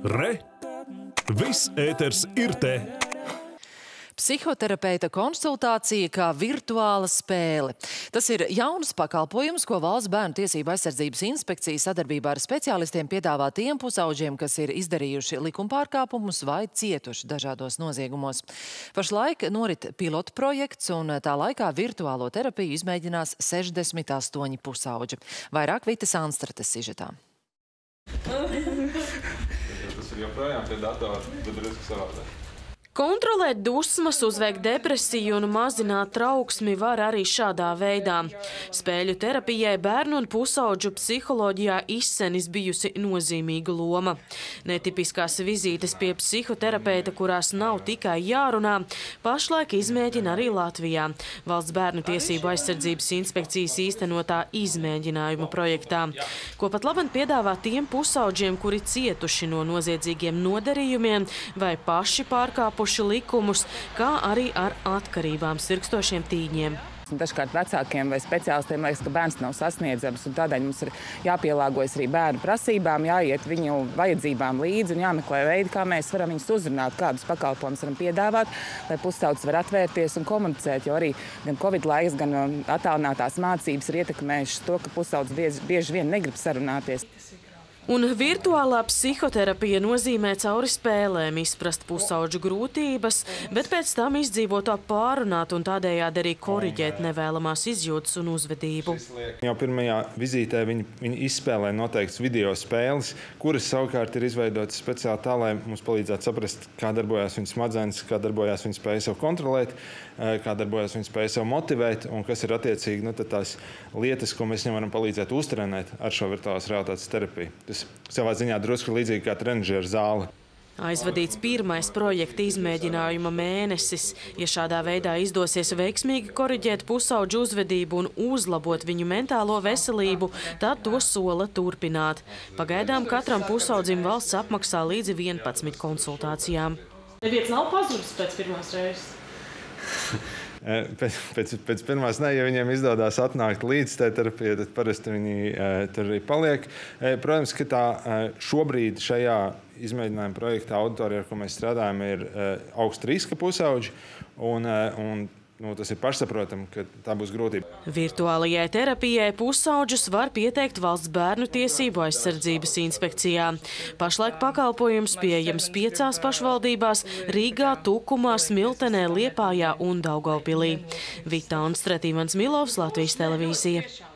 Re! Viss ēters ir te! Psihoterapeita konsultācija kā virtuāla spēle. Tas ir jauns pakalpojums, ko Valsts bērnu tiesību aizsardzības inspekcija sadarbībā ar speciālistiem piedāvā tiem pusauģiem, kas ir izdarījuši likumpārkāpumus vai cietuši dažādos noziegumos. Pašlaik norit pilotu projekts, un tā laikā virtuālo terapiju izmēģinās 68 pusauģi. Vairāk Vitas Anstrates sižetā. Tas ir joprojām pie datora, bet drusku savādāk. Kontrolēt dusmas, uzveikt depresiju un mazināt trauksmi var arī šādā veidā. Spēļu terapijai bērnu un pusauģu psiholoģijā izsenis bijusi nozīmīga loma. Netipiskās vizītes pie psihoterapeita, kurās nav tikai jārunā, pašlaik izmēģina arī Latvijā. Valsts bērnu tiesību aizsardzības inspekcijas īstenotā izmēģinājuma projektā, ko pat labam piedāvā tiem pusauģiem, kuri cietuši no noziedzīgiem nodarījumiem vai paši pārkāpuši likumus, kā arī ar atkarībām sirkstošiem tīņiem. Dažkārt vecākiem vai speciālistiem liekas, ka bērns nav sasniedzams, un tādēļ mums ir jāpielāgojas arī bērnu prasībām, jāiet viņu vajadzībām līdzi un jāmeklē veidi, kā mēs varam viņus uzrunāt, kādus pakalpojumus varam piedāvāt, lai pusaudzis var atvērties un komunicēt, jo arī gan Covid laiks, gan attālinātās mācības ir ietekmējušas to, ka pusaudzis bieži vien negrib sarunāties. Un virtuālā psihoterapija nozīmē cauri spēlēm izprast pusauģu grūtības, bet pēc tam izdzīvot to pārunāt un tādējādi arī koriģēt nevēlamās izjūtas un uzvedību. Jau pirmajā vizītē viņi izspēlē noteikts video spēles, kuras savukārt ir izveidotas speciāli tā, lai mums palīdzētu saprast, kā darbojās viņas smadzenes, kā darbojās viņa spēja sev kontrolēt, kā darbojās viņa spēja sev motivēt un kas ir attiecīgi tās lietas, ko mēs viņam varam palīdzēt uztrenēt ar šo virtuālās realitātes terapiju. Tas savā ziņā drusku līdzīgi kā trenižera zāle. Aizvadīts pirmais projekta izmēģinājuma mēnesis. Ja šādā veidā izdosies veiksmīgi koriģēt pusauģu uzvedību un uzlabot viņu mentālo veselību, tad to sola turpināt. Pagaidām katram pusaudzim valsts apmaksā līdz 11 konsultācijām. Neviens nav pazudis pēc pirmās reizes? Pēc pirmās ne, ja viņiem izdodas atnākt līdz tai terapijai, tad parasti viņi tur arī paliek. Protams, ka tā šobrīd šajā izmēģinājuma projekta auditorija, ar ko mēs strādājam, ir augsta riska pusauģi, un tas ir pašsaprotami, ka tā būs grūtība. Virtuālajai terapijai pusauģus var pieteikt Valsts bērnu tiesību aizsardzības inspekcijā. Pašlaik pakalpojums pieejams 5 pašvaldībās – Rīgā, Tukumā, Smiltenē, Liepājā un Daugavpilī. Vita Anstrate, Ivans Milovs, Latvijas televīzija.